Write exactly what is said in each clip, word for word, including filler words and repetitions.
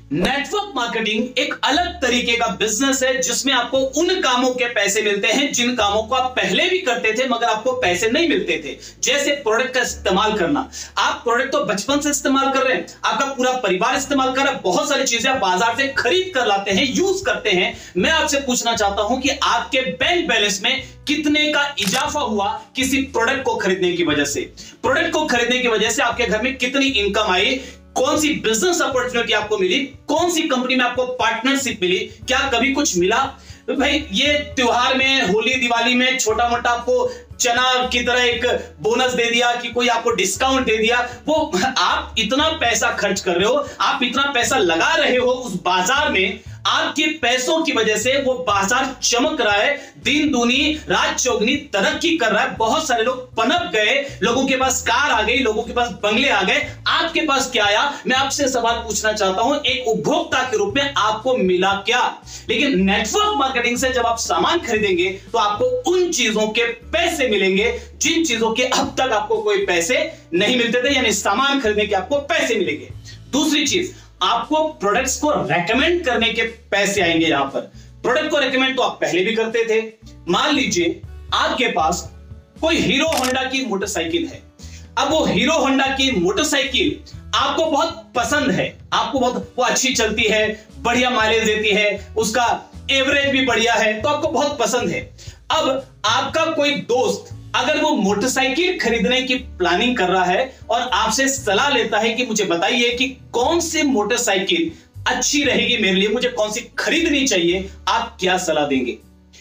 Network marketing एक अलग तरीके का बिजनेस है जिसमें आपको उन कामों के पैसे मिलते हैं जिन कामों को आप पहले भी करते थे मगर आपको पैसे नहीं मिलते थे। जैसे प्रोडक्ट का इस्तेमाल करना, आप प्रोडक्ट तो बचपन से इस्तेमाल कर रहे हैं, आपका पूरा परिवार इस्तेमाल कर रहा है, बहुत सारी चीजें आप बाजार से खरीद कर लाते हैं, यूज करते हैं। मैं आपसे पूछना चाहता हूं कि आपके बैंक बैलेंस में कितने का इजाफा हुआ किसी प्रोडक्ट को खरीदने की वजह से। प्रोडक्ट को खरीदने की वजह से आपके घर में कितनी इनकम आई, कौन सी बिजनेस अपॉर्चुनिटी आपको मिली, कौन सी कंपनी में आपको पार्टनरशिप मिली, क्या कभी कुछ मिला। तो भाई ये त्योहार में, होली दिवाली में छोटा मोटा आपको चना की तरह एक बोनस दे दिया कि कोई आपको डिस्काउंट दे दिया, वो आप इतना पैसा खर्च कर रहे हो, आप इतना पैसा लगा रहे हो उस बाजार में, आपके पैसों की वजह से वो बाजार चमक रहा है, दिन दूनी रात चौगनी तरक्की कर रहा है। बहुत सारे लोग पनप गए, लोगों के पास कार आ गई, लोगों के पास बंगले आ गए, आपके पास क्या आया? मैं आपसे सवाल पूछना चाहता हूं, एक उपभोक्ता के रूप में आपको मिला क्या? लेकिन नेटवर्क मार्केटिंग से जब आप सामान खरीदेंगे तो आपको उन चीजों के पैसे मिलेंगे जिन चीजों के अब तक आपको कोई पैसे नहीं मिलते थे, यानी सामान खरीदने के आपको पैसे मिलेंगे। दूसरी चीज, आपको प्रोडक्ट्स को रेकमेंड करने के पैसे आएंगे। यहां पर प्रोडक्ट को रेकमेंड तो आप पहले भी करते थे। मान लीजिए आपके पास कोई हीरो होंडा की मोटरसाइकिल है, अब वो हीरो होंडा की मोटरसाइकिल आपको बहुत पसंद है, आपको बहुत वो अच्छी चलती है, बढ़िया माइलेज देती है, उसका एवरेज भी बढ़िया है, तो आपको बहुत पसंद है। अब आपका कोई दोस्त अगर वो मोटरसाइकिल खरीदने की प्लानिंग कर रहा है और आपसे सलाह लेता है कि मुझे बताइए कि कौन सी मोटरसाइकिल अच्छी रहेगी मेरे लिए, मुझे कौन सी खरीदनी चाहिए, आप क्या सलाह देंगे?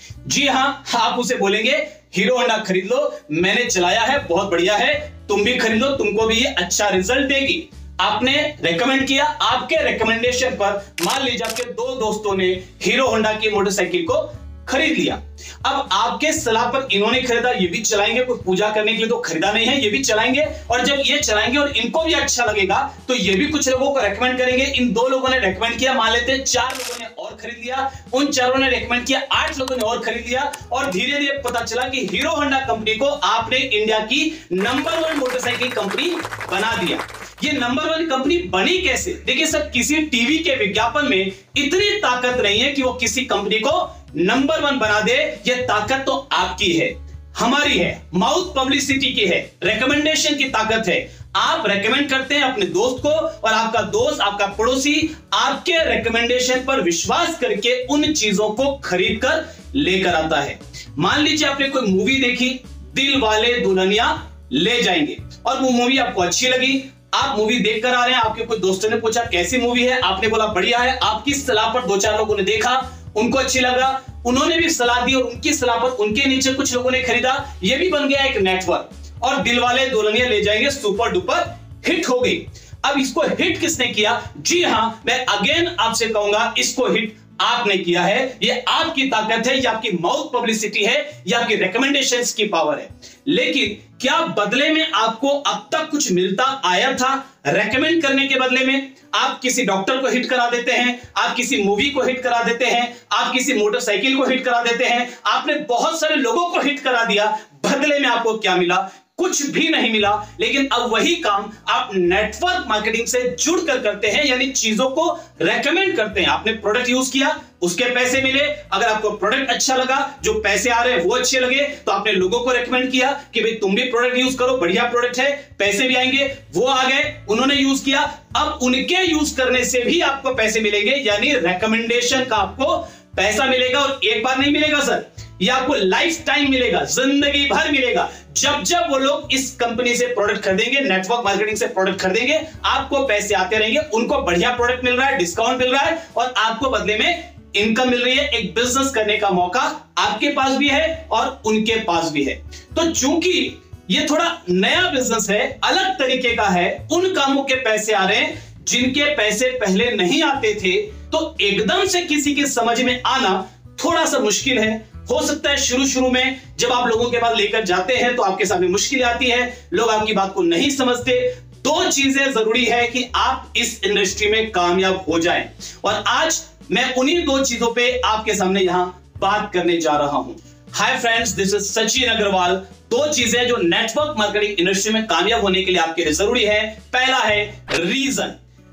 जी हां, आप उसे बोलेंगे हीरो होंडा खरीद लो, मैंने चलाया है, बहुत बढ़िया है, तुम भी खरीद लो, तुमको भी ये अच्छा रिजल्ट देगी। आपने रेकमेंड किया, आपके रेकमेंडेशन पर मान लीजिए आपके दो दोस्तों ने हीरो होंडा की मोटरसाइकिल को खरीद लिया। अब आपके सलाह पर इन्होंने खरीदा, ये भी चलाएंगे, कोई पूजा करने के लिए तो खरीदा नहीं है, ये भी चलाएंगे, और जब ये चलाएंगे और इनको भी अच्छा लगेगा तो ये भी कुछ लोगों को रेकमेंड करेंगे। इन दो लोगों ने रेकमेंड किया, मान लेते हैं चार लोगों ने और खरीद लिया, उन चारों ने रेकमेंड किया, आठ लोगों ने और खरीद लिया, और धीरे धीरे पता चला कि हीरो होंडा कंपनी को आपने इंडिया की नंबर वन मोटरसाइकिल कंपनी बना दिया। ये नंबर वन कंपनी बनी कैसे? देखिए सर, किसी टीवी के विज्ञापन में इतनी ताकत नहीं है कि वो किसी कंपनी को नंबर वन बना दे। ये ताकत तो आपकी है, हमारी है, माउथ पब्लिसिटी की है, रेकमेंडेशन की ताकत है। आप रेकमेंड करते हैं अपने दोस्त को और आपका दोस्त, आपका पड़ोसी आपके रेकमेंडेशन पर विश्वास करके उन चीजों को खरीद कर लेकर आता है। मान लीजिए आपने कोई मूवी देखी, दिल वाले दुल्हनिया ले जाएंगे, और वो मूवी आपको अच्छी लगी, आप मूवी देखकर आ रहे हैं, आपके कोई दोस्तों ने पूछा कैसी मूवी है, आपने बोला बढ़िया है, आपकी सलाह पर दो चार लोगों ने देखा, उनको अच्छी लगा, उन्होंने भी सलाह दी और उनकी सलाह पर उनके नीचे कुछ लोगों ने खरीदा, ये भी बन गया एक नेटवर्क, और दिल वाले दुल्हनिया ले जाएंगे सुपर डुपर हिट हो गई। अब इसको हिट किसने किया? जी हां, मैं अगेन आपसे कहूंगा, इसको हिट आपने किया है। ये आपकी ताकत है, ये आपकी माउथ पब्लिसिटी है, ये आपकी रिकमेंडेशंस की पावर है। लेकिन क्या बदले में आपको अब तक कुछ मिलता आया था? रेकमेंड करने के बदले में आप किसी डॉक्टर को हिट करा देते हैं, आप किसी मूवी को हिट करा देते हैं, आप किसी मोटरसाइकिल को हिट करा देते हैं, आपने बहुत सारे लोगों को हिट करा दिया, बदले में आपको क्या मिला? कुछ भी नहीं मिला। लेकिन अब वही काम आप नेटवर्क मार्केटिंग से जुड़कर करते हैं, यानी चीजों को रेकमेंड करते हैं। आपने प्रोडक्ट यूज किया, उसके पैसे मिले, अगर आपको प्रोडक्ट अच्छा लगा, जो पैसे आ रहे हैं वो अच्छे लगे, तो आपने लोगों को रेकमेंड किया कि भाई तुम भी प्रोडक्ट यूज करो, बढ़िया प्रोडक्ट है, पैसे भी आएंगे, वो आ गए, उन्होंने यूज किया, अब उनके यूज करने से भी आपको पैसे मिलेंगे, यानी रेकमेंडेशन का आपको पैसा मिलेगा। और एक बार नहीं मिलेगा सर, ये आपको लाइफ टाइम मिलेगा, जिंदगी भर मिलेगा। जब जब वो लोग इस कंपनी से प्रोडक्ट खरीदेंगे, नेटवर्क मार्केटिंग से प्रोडक्ट खरीदेंगे, आपको पैसे आते रहेंगे, उनको बढ़िया प्रोडक्ट मिल रहा है, डिस्काउंट मिल रहा है, और आपको बदले में इनकम मिल रही है। एक बिजनेस करने का मौका आपके पास भी है और उनके पास भी है। तो चूंकि ये थोड़ा नया बिजनेस है, अलग तरीके का है, उन कामों के पैसे आ रहे हैं जिनके पैसे पहले नहीं आते थे, तो एकदम से किसी की समझ में आना थोड़ा सा मुश्किल है। हो सकता है शुरू शुरू में जब आप लोगों के पास लेकर जाते हैं तो आपके सामने मुश्किल आती है, लोग आपकी बात को नहीं समझते। दो चीजें जरूरी है कि आप इस इंडस्ट्री में कामयाब हो जाएं, और आज मैं उन्हीं दो चीजों पे आपके सामने यहां बात करने जा रहा हूं। Hi friends, this is Sachin Agarwal. दो चीजें जो नेटवर्क मार्केटिंग इंडस्ट्री में कामयाब होने के लिए आपके लिए जरूरी है। पहला है रीजन।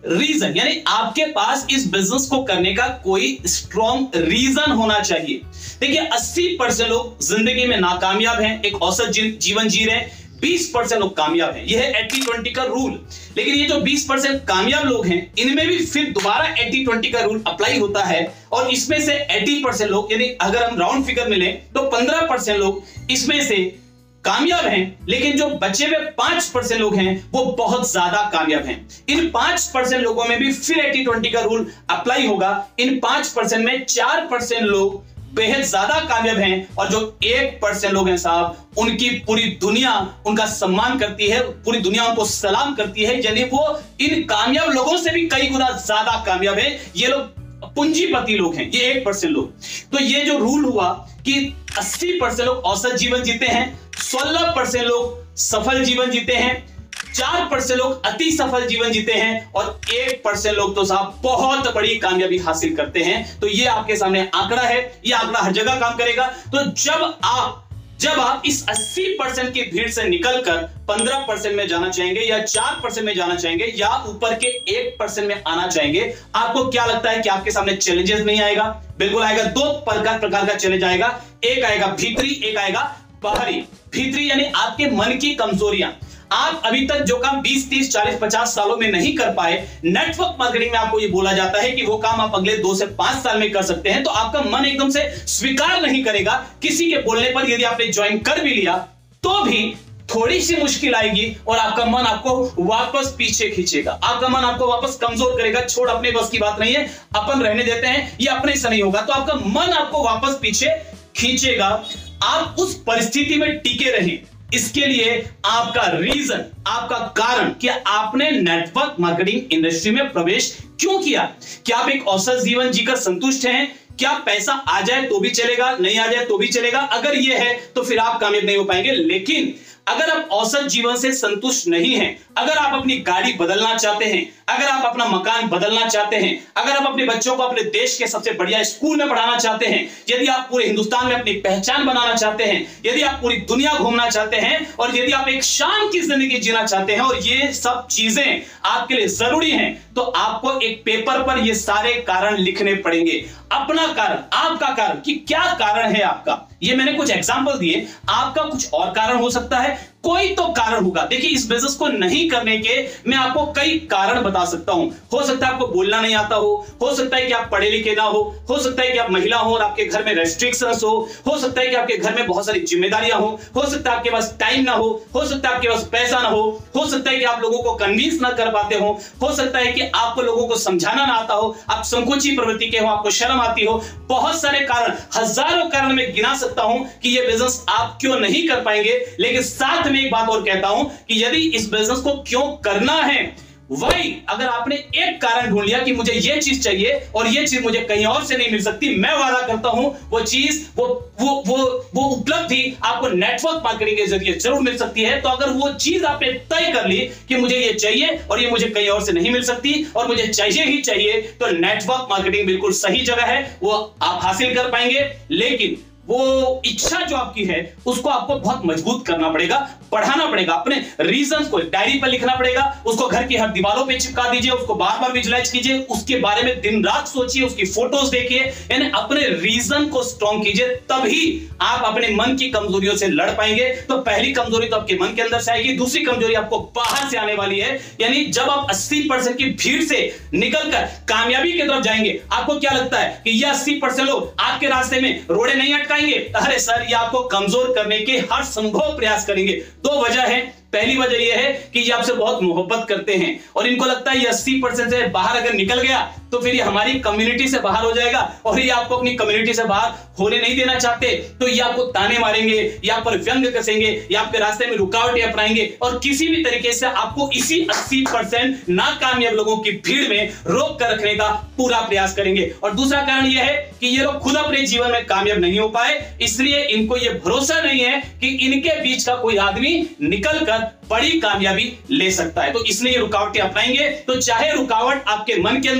रीजन, यानी आपके पास इस बिजनेस को करने का कोई स्ट्रॉन्ग रीजन होना चाहिए। देखिए अस्सी परसेंट लोग जिंदगी में नाकामयाब हैं, एक औसत जीवन जी रहे हैं, बीस परसेंट लोग कामयाब हैं। यह है अस्सी बीस का रूल। लेकिन ये जो बीस परसेंट कामयाब लोग हैं, इनमें भी फिर दोबारा अस्सी बीस का रूल अप्लाई होता है, और इसमें से अस्सी परसेंट लोग, यानी अगर हम राउंड फिगर में लें तो पंद्रह परसेंट लोग इसमें से कामयाब हैं, लेकिन जो बचे हुए पांच परसेंट लोग हैं वो बहुत ज्यादा कामयाब हैं। इन पांच परसेंट लोगों में भी फिर अस्सी बीस का रूल अप्लाई होगा। इन पांच परसेंट में चार परसेंट लोग बेहद ज्यादा कामयाब हैं, और जो एक परसेंट लोग हैं साहब, उनकी पूरी दुनिया उनका सम्मान करती है, पूरी दुनिया उनको सलाम करती है, यानी वो इन कामयाब लोगों से भी कई गुना ज्यादा कामयाब है। ये लोग पूंजीपति लोग हैं, ये एक परसेंट लोग। तो ये जो रूल हुआ कि अस्सी परसेंट लोग औसत जीवन जीते हैं, सोलह परसेंट लोग सफल जीवन जीते हैं, चार परसेंट लोग अति सफल जीवन जीते हैं, और एक परसेंट लोग तो साहब बहुत बड़ी कामयाबी हासिल करते हैं। तो ये आपके सामने आंकड़ा है, ये आंकड़ा हर जगह काम करेगा। तो जब आप जब आप इस अस्सी परसेंट की भीड़ से निकलकर पंद्रह परसेंट में जाना चाहेंगे, या चार परसेंट में जाना चाहेंगे, या ऊपर के एक परसेंट में आना चाहेंगे, आपको क्या लगता है कि आपके सामने चैलेंजेस नहीं आएगा? बिल्कुल आएगा। दो प्रकार प्रकार का चैलेंज आएगा, एक आएगा भीतरी, एक आएगा बाहरी। भीतरी यानी आपके मन की कमजोरियां। आप अभी तक जो काम बीस, तीस, चालीस, पचास सालों में नहीं कर पाए, नेटवर्क मार्केटिंग में आपको ये बोला जाता है कि वो काम आप अगले दो से पांच साल में कर सकते हैं, तो आपका मन एकदम से स्वीकार नहीं करेगा। किसी के बोलने पर यदि आपने ज्वाइन कर भी लिया तो भी थोड़ी सी मुश्किल आएगी, और आपका मन आपको वापस पीछे खींचेगा, आपका मन आपको वापस कमजोर करेगा। छोड़, अपने बस की बात नहीं है, अपन रहने देते हैं, ये अपने से नहीं होगा। तो आपका मन आपको वापस पीछे खींचेगा। आप उस परिस्थिति में टिके रहें, इसके लिए आपका रीजन, आपका कारण कि आपने नेटवर्क मार्केटिंग इंडस्ट्री में प्रवेश क्यों किया। क्या आप एक औसत जीवन जीकर संतुष्ट हैं? क्या पैसा आ जाए तो भी चलेगा, नहीं आ जाए तो भी चलेगा? अगर यह है तो फिर आप कामयाब नहीं हो पाएंगे। लेकिन अगर आप औसत जीवन से संतुष्ट नहीं हैं, अगर आप अपनी गाड़ी बदलना चाहते हैं, अगर आप अपना मकान बदलना चाहते हैं, अगर आप अपने बच्चों को अपने देश के सबसे बढ़िया स्कूल में पढ़ाना चाहते हैं, यदि आप पूरे हिंदुस्तान में अपनी पहचान बनाना चाहते हैं, यदि आप पूरी दुनिया घूमना चाहते हैं, और यदि आप एक शान की जिंदगी जीना चाहते हैं, और ये सब चीजें आपके लिए जरूरी हैं, तो आपको एक पेपर पर ये सारे कारण लिखने पड़ेंगे। अपना कारण, आपका कारण, कि क्या कारण है आपका। ये मैंने कुछ एग्जांपल दिए, आपका कुछ और कारण हो सकता है, कोई तो कारण होगा। देखिए, इस बिजनेस को नहीं करने के मैं आपको कई कारण बता सकता हूं। हो सकता है आपको बोलना नहीं आता हो हो सकता है कि आप पढ़े लिखे ना हो हो सकता है कि आप महिला हो और आपके घर में रेस्ट्रिक्शंस हो हो सकता है कि आपके घर में बहुत सारी जिम्मेदारियां हो हो सकता है आपके पास टाइम ना हो हो सकता है आपके पास पैसा ना हो हो सकता है कि आप लोगों को कन्विंस ना कर पाते हो हो सकता है कि आपको लोगों को समझाना ना आता हो, आप संकोची प्रवृत्ति के हो, आपको शर्म आती हो। बहुत सारे कारण, हजारों कारण मैं गिना सकता हूं कि यह बिजनेस आप क्यों नहीं कर पाएंगे। लेकिन साथ में एक बात और कहता हूं कि यदि इस बिजनेस को क्यों करना है, वही अगर आपने एक कारण ढूंढ लिया कि मुझे ये चीज चाहिए और ये चीज मुझे कहीं और से नहीं मिल सकती, मैं वादा करता हूं वो चीज वो वो वो वो उपलब्धि आपको नेटवर्क मार्केटिंग के जरिए जरूर मिल सकती है। तो अगर वो चीज आपने तय कर ली कि मुझे ये चाहिए और ये मुझे कहीं और से नहीं मिल सकती और मुझे चाहिए ही चाहिए, तो नेटवर्क मार्केटिंग बिल्कुल सही जगह है, वो आप हासिल कर पाएंगे। लेकिन वो इच्छा जो आपकी है उसको आपको बहुत मजबूत करना पड़ेगा, पढ़ाना पड़ेगा, अपने रीजंस को डायरी पर लिखना पड़ेगा, उसको घर की हर दीवारों पे चिपका दीजिए, उसको बार बार विजुलाइज कीजिए, उसके बारे में दिन रात सोचिए, उसकी फोटोज देखिए, यानी अपने रीजन को स्ट्रॉन्ग कीजिए, तभी आप अपने मन की कमजोरियों से लड़ पाएंगे। तो पहली कमजोरी तो आपके मन के अंदर से आएगी, दूसरी कमजोरी आपको बाहर से आने वाली है। यानी जब आप अस्सी परसेंट की भीड़ से निकलकर कामयाबी की तरफ जाएंगे, आपको क्या लगता है कि यह अस्सी परसेंट लोग आपके रास्ते में रोड़े नहीं अटकाएंगे? अरे सर, ये आपको कमजोर करने के हर संभव प्रयास करेंगे। दो वजह है। पहली वजह यह है कि ये आपसे बहुत मोहब्बत करते हैं और इनको लगता है ये अस्सी परसेंट से बाहर अगर निकल गया तो फिर ये हमारी कम्युनिटी से बाहर हो जाएगा, और ये आपको अपनी कम्युनिटी से बाहर होने नहीं देना चाहते। तो ये आपको ताने मारेंगे, ये आप पर व्यंग कसेंगे, ये आपके रास्ते में रुकावटें अपनाएंगे और किसी भी तरीके से आपको इसी अस्सी परसेंट नाकामयाब लोगों की भीड़ में रोक कर रखने का पूरा प्रयास करेंगे। और दूसरा कारण यह है कि ये लोग खुद अपने जीवन में कामयाब नहीं हो पाए, इसलिए इनको यह भरोसा नहीं है कि इनके बीच का कोई आदमी निकलकर बड़ी कामयाबी ले सकता है, तो इसलिए रुकावटें अपनाएंगे। तो चाहे रुकावट आपके मन के अंदर से आती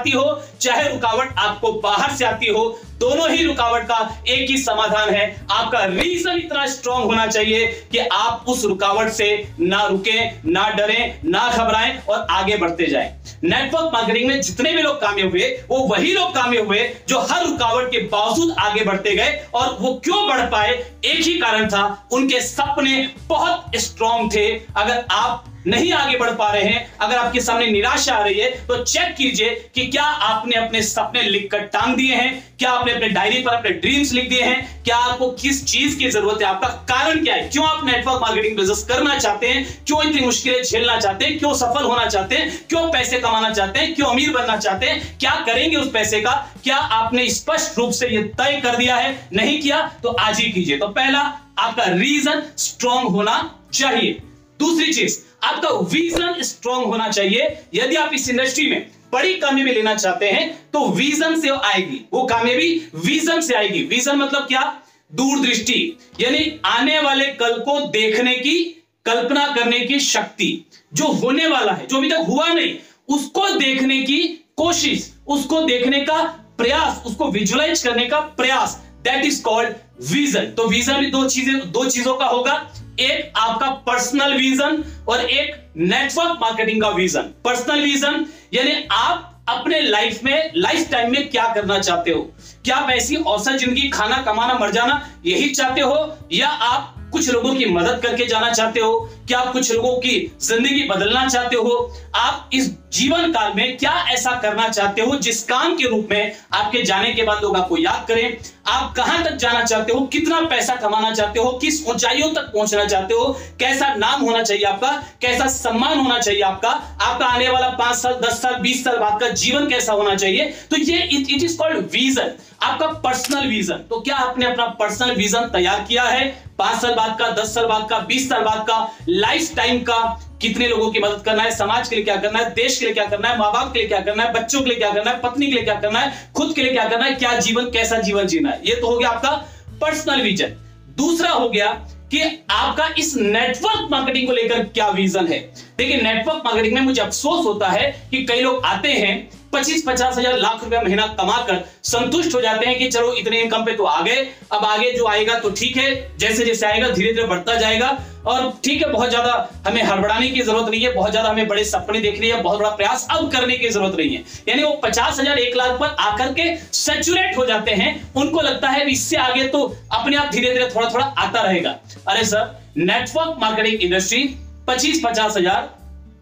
आती हो चाहे रुकावट आपको बाहर से आती हो, दोनों ही रुकावट का एक ही समाधान है, आपका रीजन इतना स्ट्रांग होना चाहिए कि आप उस रुकावट से ना रुकें, ना डरें, ना घबराएं और आगे बढ़ते जाएं। नेटवर्क मार्केटिंग में जितने भी लोग कामयाब हुए वो वही लोग कामयाब हुए जो हर रुकावट के बावजूद आगे बढ़ते गए। और वो क्यों बढ़ पाए, एक ही कारण था, उनके सपने बहुत स्ट्रांग थे। अगर आप नहीं आगे बढ़ पा रहे हैं, अगर आपके सामने निराशा आ रही है, तो चेक कीजिए कि क्या आपने अपने सपने लिखकर टांग दिए हैं, क्या आपने अपने डायरी पर अपने ड्रीम्स लिख दिए हैं, क्या आपको किस चीज की जरूरत है, आपका कारण क्या है, क्यों आप नेटवर्क मार्केटिंग बिजनेस करना चाहते हैं, क्यों इतनी मुश्किलें झेलना चाहते हैं, क्यों सफल होना चाहते हैं, क्यों पैसे कमाना चाहते हैं, क्यों अमीर बनना चाहते हैं, क्या करेंगे उस पैसे का, क्या आपने स्पष्ट रूप से यह तय कर दिया है? नहीं किया तो आज ही कीजिए। तो पहला, आपका रीजन स्ट्रांग होना चाहिए। दूसरी चीज, आपका विजन स्ट्रांग होना चाहिए। यदि आप इस इंडस्ट्री में बड़ी कामयाबी लेना चाहते हैं तो विजन से आएगी, वो कामयाबी विजन से आएगी। विजन मतलब क्या? दूरदृष्टि, यानी आने वाले कल को देखने की, कल्पना करने की शक्ति। जो होने वाला है, जो अभी तक हुआ नहीं, उसको देखने की कोशिश, उसको देखने का प्रयास, उसको विजुअलाइज करने का प्रयास, दैट इज कॉल्ड विजन। तो विजन भी दो चीजें दो चीजों का होगा, एक आपका पर्सनल विजन और एक नेटवर्क मार्केटिंग का विजन। पर्सनल विजन यानी आप अपने लाइफ में, लाइफ टाइम में क्या करना चाहते हो? क्या आप ऐसी औसत जिंदगी, खाना कमाना मर जाना, यही चाहते हो, या आप कुछ लोगों की मदद करके जाना चाहते हो? क्या आप कुछ लोगों की जिंदगी बदलना चाहते हो? आप इस जीवन काल में क्या ऐसा करना चाहते हो जिस काम के रूप में आपके जाने के बाद लोग आपको याद करें? आप कहां तक जाना चाहते हो? कितना पैसा कमाना चाहते हो? किस ऊंचाइयों तक पहुंचना चाहते हो? कैसा नाम होना चाहिए आपका? कैसा सम्मान होना चाहिए आपका? आपका आने वाला पांच साल, दस साल, बीस साल बाद का जीवन कैसा होना चाहिए? तो ये इट इज कॉल्ड विजन, आपका पर्सनल विजन। तो क्या आपने अपना पर्सनल विजन तैयार किया है? पांच साल बाद का, दस साल बाद का, बीस साल बाद का, लाइफ टाइम का, कितने लोगों की मदद करना है, समाज के लिए क्या करना है, देश के लिए क्या करना है, माँ बाप के लिए क्या करना है, बच्चों के लिए क्या करना है, पत्नी के लिए क्या करना है, खुद के लिए क्या करना है, क्या जीवन, कैसा जीवन जीना है। ये तो हो गया आपका पर्सनल विजन। दूसरा हो गया कि आपका इस नेटवर्क मार्केटिंग को लेकर क्या विजन है। देखिए, नेटवर्क मार्केटिंग में मुझे अफसोस होता है कि कई लोग आते हैं, पच्चीस पचास हजार लाख रुपया महीना कमाकर संतुष्ट हो जाते हैं कि चलो इतने इनकम पे तो आ गए, अब आगे जो आएगा तो ठीक है, जैसे जैसे आएगा धीरे धीरे बढ़ता जाएगा, और ठीक है, बहुत ज्यादा हमें हड़बड़ाने की जरूरत नहीं है, बहुत ज्यादा हमें बड़े सपने देखने या बहुत बड़ा प्रयास अब करने की जरूरत नहीं है। यानी वो पचास हजार एक लाख पर आकर के सैचुरेट हो जाते हैं, उनको लगता है इससे आगे तो अपने आप धीरे धीरे थोड़ा थोड़ा आता रहेगा। अरे सर, नेटवर्क मार्केटिंग इंडस्ट्री पच्चीस पचास हजार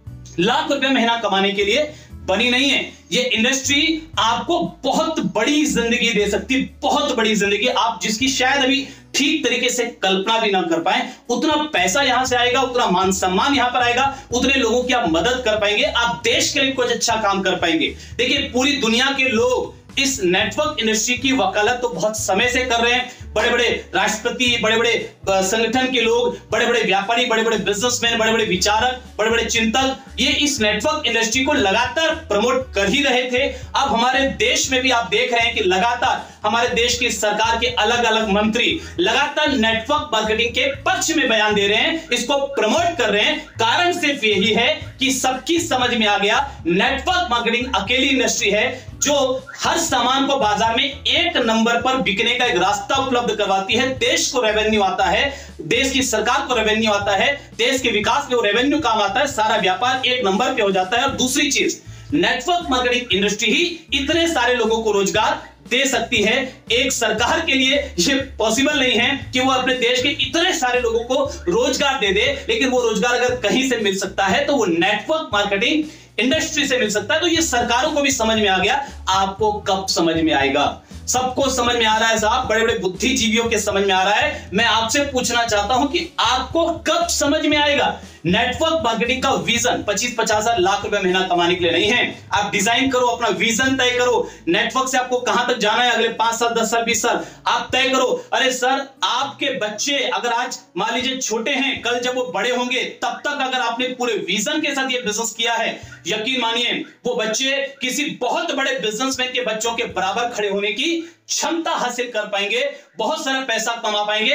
लाख रुपए महीना कमाने के लिए बनी नहीं है। ये इंडस्ट्री आपको बहुत बड़ी जिंदगी दे सकती है, बहुत बड़ी जिंदगी, आप जिसकी शायद अभी ठीक तरीके से कल्पना भी ना कर पाए। उतना पैसा यहां से आएगा, उतना मान सम्मान यहां पर आएगा, उतने लोगों की आप मदद कर पाएंगे, आप देश के लिए कुछ अच्छा काम कर पाएंगे। देखिए, पूरी दुनिया के लोग इस नेटवर्क इंडस्ट्री की वकालत तो बहुत समय से कर रहे हैं। बड़े बड़े राष्ट्रपति, बड़े बड़े संगठन के लोग, बड़े बड़े व्यापारी, बड़े बड़े बिजनेसमैन, बड़े बड़े विचारक, बड़े बड़े चिंतक, ये इस नेटवर्क इंडस्ट्री को लगातार प्रमोट कर ही रहे थे। अब हमारे देश में भी आप देख रहे हैं कि लगातार हमारे देश की सरकार के अलग अलग मंत्री लगातार नेटवर्क मार्केटिंग के पक्ष में बयान दे रहे हैं, इसको प्रमोट कर रहे हैं। कारण सिर्फ यही है कि सबकी समझ में आ गया, नेटवर्क मार्केटिंग अकेली इंडस्ट्री है जो हर सामान को बाजार में एक नंबर पर बिकने का एक रास्ता उपलब्ध करवाती है। देश को रेवेन्यू आता है, देश की सरकार को रेवेन्यू आता है, देश के विकास में वो रेवेन्यू काम आता है, सारा व्यापार एक नंबर पे हो जाता है। और दूसरी चीज, नेटवर्क मार्केटिंग इंडस्ट्री ही इतने सारे लोगों को रोजगार दे सकती है। एक सरकार के लिए ये पॉसिबल नहीं है कि वो अपने देश के इतने सारे लोगों को रोजगार दे दे, लेकिन वो रोजगार अगर कहीं से मिल सकता है तो वो नेटवर्क मार्केटिंग इंडस्ट्री से मिल सकता है। तो ये सरकारों को भी समझ में आ गया। आपको कब समझ में आएगा? सबको समझ में आ रहा है साहब, बड़े बड़े बुद्धिजीवियों के समझ में आ रहा है। मैं आपसे पूछना चाहता हूं कि आपको कब समझ में आएगा? नेटवर्क मार्केटिंग का विजन पच्चीस पचास हजार लाख रुपए महीना कमाने के लिए नहीं है। आप डिजाइन करो, अपना विजन तय करो, नेटवर्क से आपको कहां तक जाना है अगले पांच साल, दस साल, बीस साल, आप तय करो। अरे सर, आपके बच्चे अगर आज मान लीजिए छोटे हैं, कल जब वो बड़े होंगे तब तक अगर आपने पूरे विजन के साथ ये बिजनेस किया है, यकीन मानिए वो बच्चे किसी बहुत बड़े बिजनेसमैन के बच्चों के बराबर खड़े होने की क्षमता हासिल कर पाएंगे, बहुत सारा पैसा कमा पाएंगे।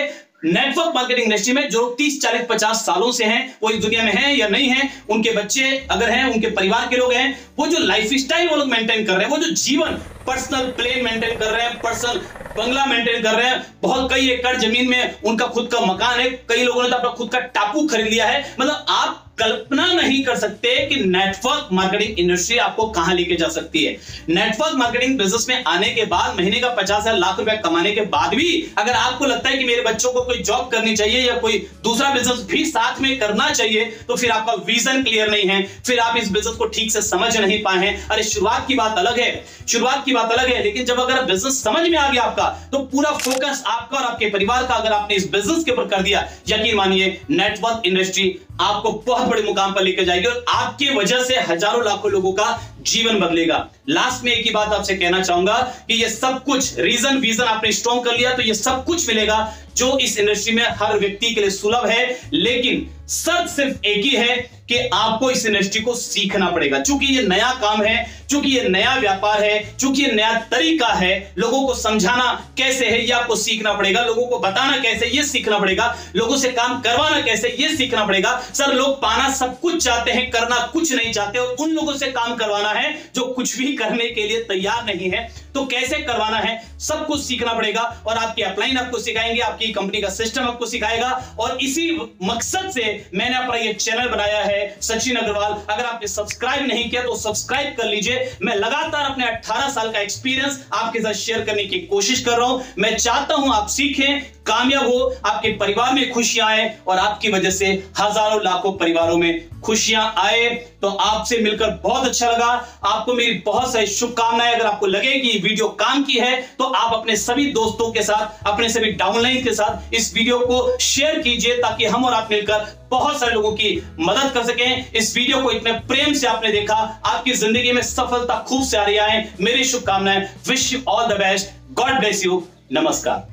नेटवर्क मार्केटिंग इंडस्ट्री में जो तीस चालीस पचास सालों से हैं, वो इस दुनिया में हैं या नहीं हैं, उनके बच्चे अगर हैं, उनके परिवार के लोग हैं, वो जो लाइफ स्टाइल वो लोग मेंटेन कर रहे हैं, वो जो जीवन पर्सनल प्लेन मेंटेन कर रहे हैं, पर्सनल बंगला मेंटेन कर रहे हैं, बहुत कई एकड़ जमीन में उनका खुद का मकान है, कई लोगों ने तो अपना खुद का टापू खरीद लिया है। मतलब आप कल्पना नहीं कर सकते कि नेटवर्क मार्केटिंग इंडस्ट्री आपको कहां लेके जा सकती है। नेटवर्क मार्केटिंग बिजनेस में आने के बाद, महीने का पचास हजार लाख रुपए कमाने के बाद भी अगर आपको लगता है कि मेरे बच्चों को कोई जॉब करनी चाहिए या कोई दूसरा बिजनेस भी साथ में करना चाहिए, तो फिर आपका विजन क्लियर नहीं है, फिर आप इस बिजनेस को ठीक से समझ नहीं पाए हैं। अरे शुरुआत की बात अलग है, शुरुआत की बात अलग है, लेकिन जब अगर बिजनेस समझ में आ गया आपका, तो पूरा फोकस आपका और आपके परिवार का अगर आपने इस बिजनेस के ऊपर कर दिया, यकीन मानिए नेटवर्क इंडस्ट्री आपको बहुत बड़े मुकाम पर लेकर जाएगी और आपकी वजह से हजारों लाखों लोगों का जीवन बदलेगा। लास्ट में एक ही बात आपसे कहना चाहूंगा कि ये सब कुछ रीजन विजन आपने स्ट्रॉन्ग कर लिया तो ये सब कुछ मिलेगा जो इस इंडस्ट्री में हर व्यक्ति के लिए सुलभ है, लेकिन शर्त सिर्फ एक ही है कि आपको इस इंडस्ट्री को सीखना पड़ेगा। चूंकि ये नया काम है, चूंकि ये नया व्यापार है, चूंकि ये नया तरीका है, लोगों को समझाना कैसे है ये आपको सीखना पड़ेगा, लोगों को बताना कैसे ये सीखना पड़ेगा, लोगों से काम करवाना कैसे ये सीखना पड़ेगा। सर, लोग पाना सब कुछ चाहते हैं, करना कुछ नहीं चाहते, और उन लोगों से काम करवाना है जो कुछ भी करने के लिए तैयार नहीं है। तो कैसे करवाना है सब कुछ सीखना पड़ेगा, और आपकी अपलाइन आपको सिखाएंगे, आपकी कंपनी का सिस्टम आपको सिखाएगा, और इसी मकसद से मैंने अपना ये चैनल बनाया है सचिन अग्रवाल। अगर आपने सब्सक्राइब नहीं किया तो सब्सक्राइब कर लीजिए। मैं लगातार अपने अठारह साल का एक्सपीरियंस आपके साथ शेयर करने की कोशिश कर रहा हूं। मैं चाहता हूं आप सीखें, कामयाब हो, आपके परिवार में खुशियां आए और आपकी वजह से हजारों लाखों परिवारों में खुशियां आए। तो आपसे मिलकर बहुत अच्छा लगा, आपको मेरी बहुत सारी शुभकामनाएं। अगर आपको लगे कि ये वीडियो काम की है तो आप अपने सभी दोस्तों के साथ, अपने सभी डाउनलाइन के साथ इस वीडियो को शेयर कीजिए, ताकि हम और आप मिलकर बहुत सारे लोगों की मदद कर सकें। इस वीडियो को इतने प्रेम से आपने देखा, आपकी जिंदगी में सफलता खूब सारी आए, मेरी शुभकामनाएं। Wish you all the best, god bless you, नमस्कार।